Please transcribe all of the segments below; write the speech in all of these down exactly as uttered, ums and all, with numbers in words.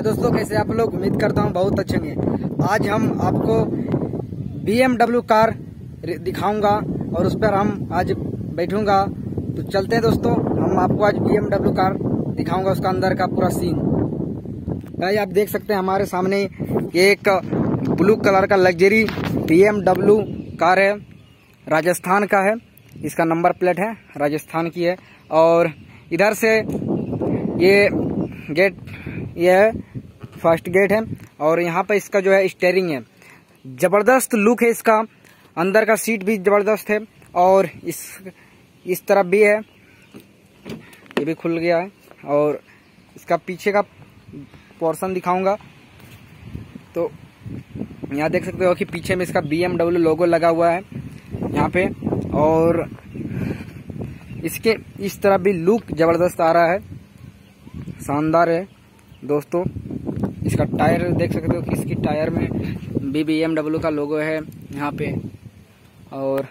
दोस्तों, कैसे आप लोग? उम्मीद करता हूँ बहुत अच्छे होंगे। आज हम आपको बी एम डब्ल्यू कार दिखाऊंगा और उस पर हम आज बैठूंगा। तो चलते हैं दोस्तों, हम आपको आज बी एम डब्ल्यू कार दिखाऊंगा, उसका अंदर का पूरा सीन। भाई आप देख सकते हैं हमारे सामने एक ब्लू कलर का luxury B M W car है, राजस्थान का है। इसका नंबर प्लेट है, राजस्थान की है। और इधर से ये गेट, ये है फर्स्ट गेट है। और यहाँ पे इसका जो है स्टीयरिंग है, जबरदस्त लुक है इसका। अंदर का सीट भी जबरदस्त है और इस इस तरफ भी है, ये भी खुल गया है। और इसका पीछे का पोर्शन दिखाऊंगा। तो यहाँ देख सकते हो कि पीछे में इसका बी एम डब्ल्यू लोगो लगा हुआ है यहाँ पे। और इसके इस तरफ भी लुक जबरदस्त आ रहा है, शानदार है दोस्तों। इसका टायर देख सकते हो कि इसकी टायर में भी बी एम डब्ल्यू का लोगो है यहाँ पे। और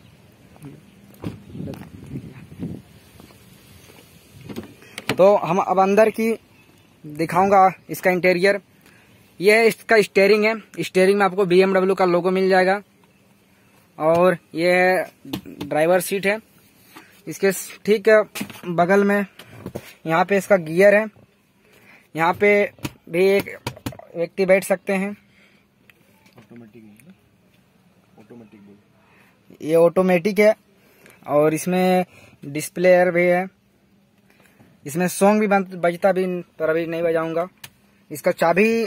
तो हम अब अंदर की दिखाऊंगा इसका इंटीरियर। यह है इसका स्टीयरिंग है, स्टीयरिंग में आपको बी एम डब्ल्यू का लोगो मिल जाएगा। और यह ड्राइवर सीट है, इसके ठीक बगल में यहाँ पे इसका गियर है। यहाँ पे भी एक व्यक्ति बैठ सकते हैं। ऑटोमेटिक ऑटोमेटिक ये ऑटोमेटिक है। और इसमें डिस्प्लेयर भी है, इसमें सॉन्ग भी बजता भी, पर अभी नहीं बजाऊंगा। इसका चाबी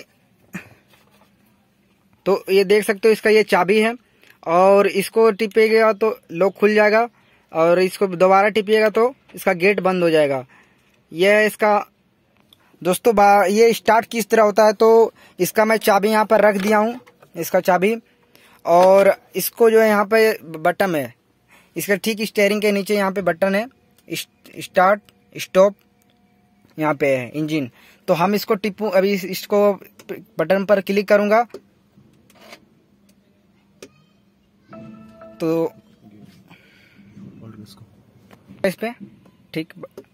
तो ये देख सकते हो, इसका ये चाबी है। और इसको टिपिएगा तो लॉक खुल जाएगा, और इसको दोबारा टिपिएगा तो इसका गेट बंद हो जाएगा। यह इसका दोस्तों ये स्टार्ट किस तरह होता है। तो इसका मैं चाबी यहाँ पर रख दिया हूँ, इसका चाबी। और इसको जो है यहाँ पे बटन है, इसका ठीक स्टीयरिंग के नीचे यहाँ पे बटन है, स्टार्ट स्टॉप यहाँ पे है इंजन। तो हम इसको टिपू, अभी इसको बटन पर क्लिक करूंगा तो इस पे ठीक।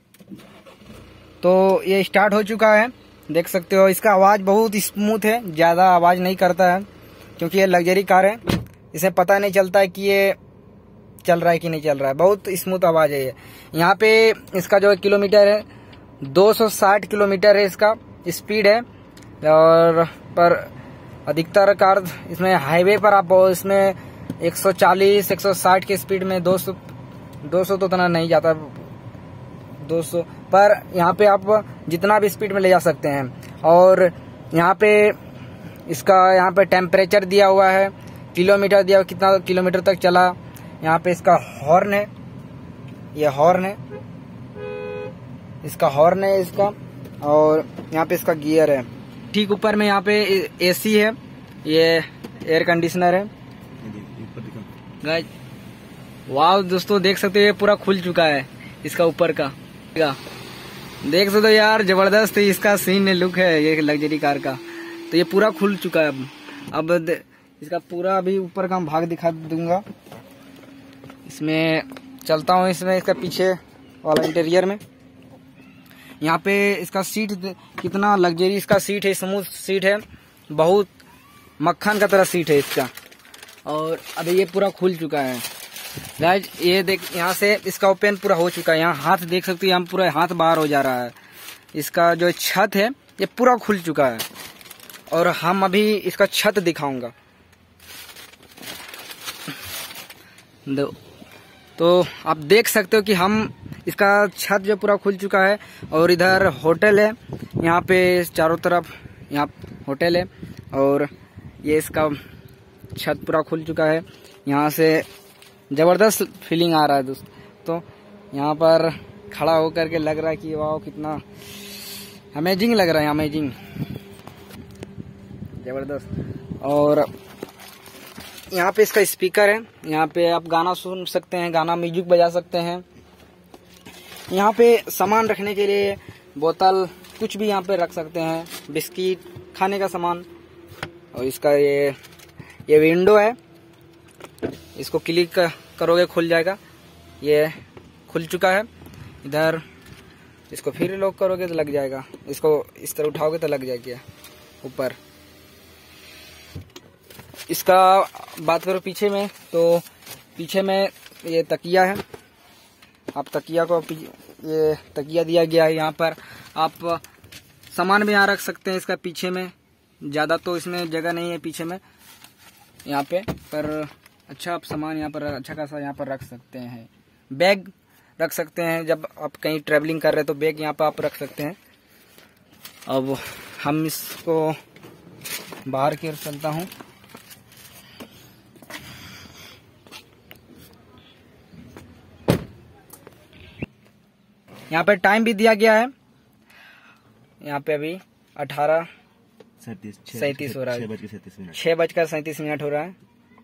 तो ये स्टार्ट हो चुका है, देख सकते हो। इसका आवाज बहुत स्मूथ है, ज्यादा आवाज नहीं करता है क्योंकि ये लग्जरी कार है। इसे पता नहीं चलता है कि ये चल रहा है कि नहीं चल रहा है, बहुत स्मूथ आवाज है ये। यहाँ पे इसका जो किलोमीटर है दो सौ साठ किलोमीटर है इसका स्पीड है। और पर अधिकतर कार इसमें हाईवे पर आप इसमें एक सौ चालीस एक सौ साठ के स्पीड में दो सौ दो सौ तो उतना नहीं जाता, दो सौ पर यहाँ पे आप जितना भी स्पीड में ले जा सकते हैं। और यहाँ पे इसका यहाँ पे टेम्परेचर दिया हुआ है, किलोमीटर दिया हुआ, कितना किलोमीटर तक चला। यहाँ पे इसका हॉर्न है, ये हॉर्न है, इसका हॉर्न है इसका। और यहाँ पे इसका गियर है। ठीक ऊपर में यहाँ पे एसी है, ये एयर कंडीशनर है। गाइस वाह दोस्तों, देख सकते हो ये पूरा खुल चुका है इसका ऊपर का। देख सकते हो यार, जबरदस्त इसका सीन लुक है ये लग्जरी कार का। तो ये पूरा खुल चुका है। अब अब इसका पूरा अभी ऊपर का भाग दिखा दूंगा। इसमें चलता हूँ, इसमें इसका पीछे वाला इंटीरियर में। यहाँ पे इसका सीट कितना लग्जरी इसका सीट है, स्मूथ सीट है, बहुत मक्खन का तरह सीट है इसका। और अभी ये पूरा खुल चुका है गाइस। ये देख, यहाँ से इसका ओपन पूरा हो चुका है। यहाँ हाथ देख सकते हो, यहाँ पूरा हाथ बाहर हो जा रहा है। इसका जो छत है ये पूरा खुल चुका है। और हम अभी इसका छत दिखाऊंगा। तो आप देख सकते हो कि हम इसका छत जो पूरा खुल चुका है। और इधर होटल है, यहाँ पे चारों तरफ यहाँ होटल है। और ये इसका छत पूरा खुल चुका है। यहाँ से जबरदस्त फीलिंग आ रहा है दोस्त। तो यहाँ पर खड़ा होकर के लग रहा है कि वाह कितना अमेजिंग लग रहा है, अमेजिंग जबरदस्त। और यहाँ पे इसका स्पीकर है, यहाँ पे आप गाना सुन सकते हैं, गाना म्यूजिक बजा सकते हैं। यहाँ पे सामान रखने के लिए बोतल कुछ भी यहाँ पे रख सकते हैं, बिस्किट, खाने का सामान। और इसका ये ये विंडो है, इसको क्लिक करोगे खुल जाएगा। ये खुल चुका है। इधर इसको फिर लॉक करोगे तो लग जाएगा, इसको इस तरह उठाओगे तो लग जाएगा ऊपर। इसका बात करो पीछे में, तो पीछे में ये तकिया है। आप तकिया को ये तकिया दिया गया है, यहाँ पर आप सामान भी यहाँ रख सकते हैं। इसका पीछे में ज़्यादा तो इसमें जगह नहीं है पीछे में यहाँ पे, पर अच्छा आप सामान यहाँ पर अच्छा खासा यहाँ पर रख सकते हैं। बैग रख सकते हैं, जब आप कहीं ट्रैवलिंग कर रहे हैं तो बैग यहाँ पर आप रख सकते हैं। अब हम इसको बाहर की ओर चलता हूँ। यहाँ पे टाइम भी दिया गया है, यहाँ पे अभी अठारह सैंतीस हो रहा है, छह बजकर सैंतीस मिनट हो रहा है।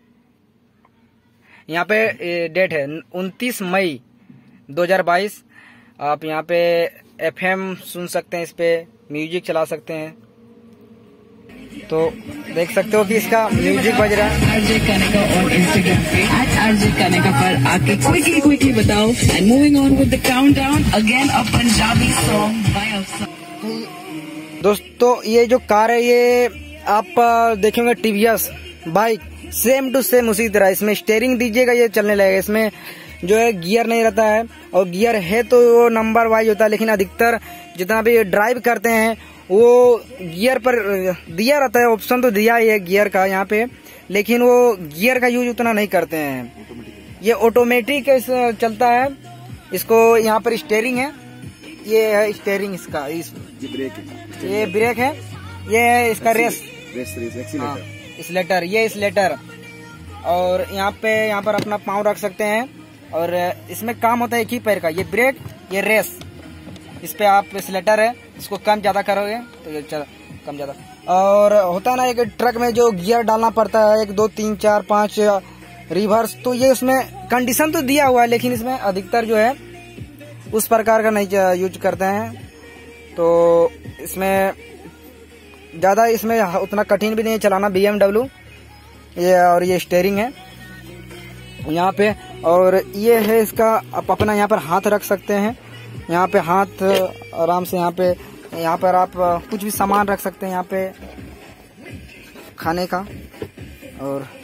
यहाँ पे डेट है उनतीस मई दो हज़ार बाईस। आप यहाँ पे एफएम सुन सकते हैं, इस पे म्यूजिक चला सकते हैं। तो देख सकते हो कि इसका म्यूजिक बज रहा है। आरजे कनिका और इंस्टाग्राम पे एट आरजे कनिका पर आके क्विकली क्विकली बताओ। And moving on with the countdown again a Punjabi song by Afsar. दोस्तों ये जो कार है ये आप देखेंगे TVS bike same to same उसी तरह। इसमें स्टीयरिंग दीजिएगा ये चलने लगेगा। इसमें जो है गियर नहीं रहता है, और गियर है तो वो नंबर वाइज होता है, लेकिन अधिकतर जितना भी ड्राइव करते हैं वो गियर पर दिया रहता है, ऑप्शन तो दिया ही है गियर का यहाँ पे, लेकिन वो गियर का यूज उतना नहीं करते हैं। ये ऑटोमेटिक चलता है। इसको यहाँ पर स्टीयरिंग है, ये है स्टीयरिंग इसका, इस ये ब्रेक है, ये ब्रेक है, ये है इसका रेस रेस एक्सीलरेटर, ये एक्सीलरेटर। और यहाँ पे यहाँ पर अपना पाँव रख सकते हैं, और इसमें काम होता है एक ही पैर का। ये ब्रेक, ये रेस, इस पे आप एक्सीलरेटर है, इसको कम ज्यादा करोगे तो ये चल कम ज्यादा। और होता है ना एक ट्रक में जो गियर डालना पड़ता है, एक दो तीन चार पाँच रिवर्स, तो ये उसमें कंडीशन तो दिया हुआ है, लेकिन इसमें अधिकतर जो है उस प्रकार का नहीं यूज करते हैं। तो इसमें ज्यादा इसमें उतना कठिन भी नहीं है चलाना। बीएमडब्ल्यू ये, और ये स्टीयरिंग है यहाँ पे, और ये है इसका आप अपना यहाँ पर हाथ रख सकते हैं। यहाँ पे हाथ आराम से, यहाँ पे यहाँ पर आप कुछ भी सामान रख सकते हैं यहाँ पे खाने का। और